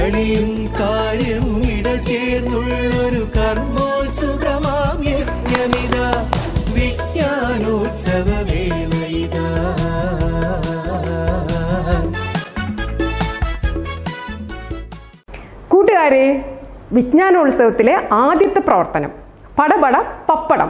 കളിയും കാര്യവും ഇടചേർന്നുള്ളൊരു കർമ്മോത്സുകമാം യജ്ഞമിതാ വിജ്ഞാനോത്സവ വേളയിതാ. കൂട്ടുകാരെ, വിജ്ഞാനോത്സവത്തിലെ ആദ്യത്തെ പ്രവർത്തനം പടപട പപ്പടം.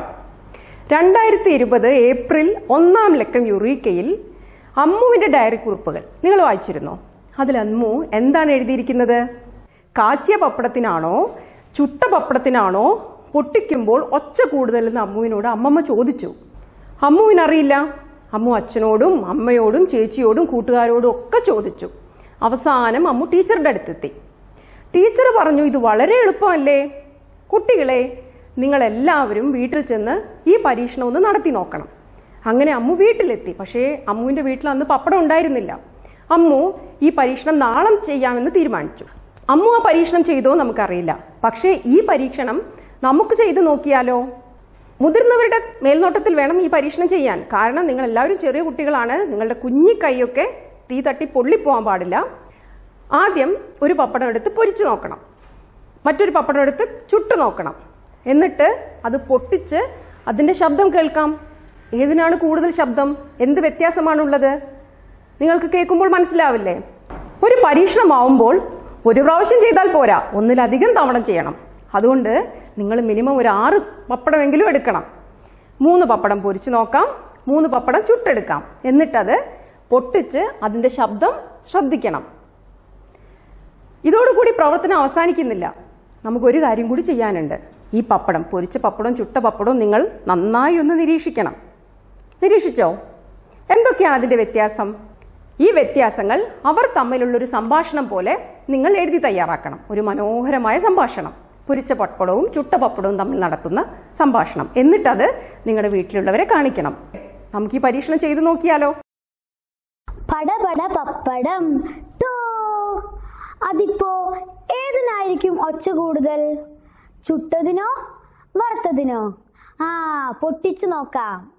2020 ഏപ്രിൽ 1-ാം ലക്കം യുറീക്കയിൽ അമ്മുവിന്റെ ഡയറി കുറിപ്പുകൾ നിങ്ങൾ വായിച്ചിരുന്നോ? അതിൽ അമ്മു എന്താണ് എഴുതിയിരിക്കുന്നത്? കാച്ചിയ പപ്പടത്തിനാണോ ചുട്ട പപ്പടത്തിനാണോ പൊട്ടിക്കുമ്പോൾ ഒച്ച കൂടുതലെന്ന് അമ്മുവിനോട് അമ്മമ്മ ചോദിച്ചു. അമ്മുവിനറിയില്ല. അമ്മു അച്ഛനോടും അമ്മയോടും ചേച്ചിയോടും കൂട്ടുകാരോടും ഒക്കെ ചോദിച്ചു. അവസാനം അമ്മു ടീച്ചറുടെ അടുത്തെത്തി. ടീച്ചർ പറഞ്ഞു, ഇത് വളരെ എളുപ്പമല്ലേ കുട്ടികളെ, നിങ്ങളെല്ലാവരും വീട്ടിൽ ചെന്ന് ഈ പരീക്ഷണം ഒന്ന് നടത്തി നോക്കണം. അങ്ങനെ അമ്മു വീട്ടിലെത്തി. പക്ഷേ അമ്മുവിന്റെ വീട്ടിൽ അന്ന് പപ്പടം ഉണ്ടായിരുന്നില്ല. അമ്മു ഈ പരീക്ഷണം നാളെ ചെയ്യാമെന്ന് തീരുമാനിച്ചു. അമ്മു ആ പരീക്ഷണം ചെയ്തോ നമുക്കറിയില്ല. പക്ഷേ ഈ പരീക്ഷണം നമുക്ക് ചെയ്തു നോക്കിയാലോ? മുതിർന്നവരുടെ മേൽനോട്ടത്തിൽ വേണം ഈ പരീക്ഷണം ചെയ്യാൻ. കാരണം നിങ്ങൾ എല്ലാവരും ചെറിയ കുട്ടികളാണ്. നിങ്ങളുടെ കുഞ്ഞി കൈയൊക്കെ തീ തട്ടി പൊള്ളിപ്പോവാൻ പാടില്ല. ആദ്യം ഒരു പപ്പടം എടുത്ത് പൊരിച്ചു നോക്കണം. മറ്റൊരു പപ്പടം എടുത്ത് ചുട്ടു നോക്കണം. എന്നിട്ട് അത് പൊട്ടിച്ച് അതിന്റെ ശബ്ദം കേൾക്കാം. ഏതിനാണ് കൂടുതൽ ശബ്ദം? എന്ത് വ്യത്യാസമാണുള്ളത്? നിങ്ങൾക്ക് കേൾക്കുമ്പോൾ മനസ്സിലാവില്ലേ? ഒരു പരീക്ഷണമാവുമ്പോൾ ഒരു പ്രാവശ്യം ചെയ്താൽ പോരാ, ഒന്നിലധികം തവണ ചെയ്യണം. അതുകൊണ്ട് നിങ്ങൾ മിനിമം ഒരു 6 പപ്പടമെങ്കിലും എടുക്കണം. 3 പപ്പടം പൊരിച്ചു നോക്കാം, 3 പപ്പടം ചുട്ടെടുക്കാം. എന്നിട്ടത് പൊട്ടിച്ച് അതിന്റെ ശബ്ദം ശ്രദ്ധിക്കണം. ഇതോടുകൂടി പ്രവർത്തനം അവസാനിക്കുന്നില്ല. നമുക്കൊരു കാര്യം കൂടി ചെയ്യാനുണ്ട്. ഈ പപ്പടം, പൊരിച്ച പപ്പടവും ചുട്ട പപ്പടവും നിങ്ങൾ നന്നായി ഒന്ന് നിരീക്ഷിക്കണം. നിരീക്ഷിച്ചോ? എന്തൊക്കെയാണ് അതിന്റെ വ്യത്യാസം? ഈ വ്യത്യാസങ്ങൾ അവർ തമ്മിലുള്ളൊരു സംഭാഷണം പോലെ നിങ്ങൾ എഴുതി തയ്യാറാക്കണം. ഒരു മനോഹരമായ സംഭാഷണം, പൊരിച്ച പപ്പടവും ചുട്ട പപ്പടവും തമ്മിൽ നടത്തുന്ന സംഭാഷണം. എന്നിട്ടത് നിങ്ങളുടെ വീട്ടിലുള്ളവരെ കാണിക്കണം. നമുക്ക് ഈ പരീക്ഷണം ചെയ്തു നോക്കിയാലോ? പടപട പപ്പടം. അതിപ്പോ ഏതിനായിരിക്കും ഒച്ച കൂടുതൽ? ചുട്ടതിനോ വറുത്തതിനോ? പൊട്ടിച്ചു നോക്കാം.